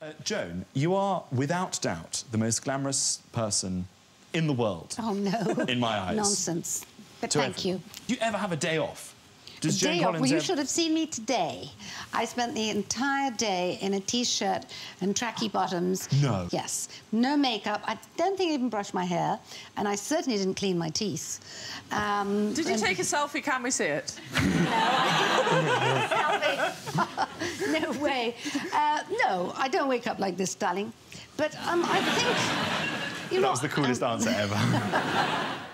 Joan, you are, without doubt, the most glamorous person in the world. Oh, no. In my eyes. Nonsense. But thank you. Do you ever have a day off? Does Day off? Well, you should have seen me today. I spent the entire day in a T-shirt and tracky bottoms. No. Yes. No makeup. I don't think I even brushed my hair. And I certainly didn't clean my teeth. Did you take a selfie? Can we see it? Selfie. No way. No, I don't wake up like this, darling. But I think... That was the coolest answer ever.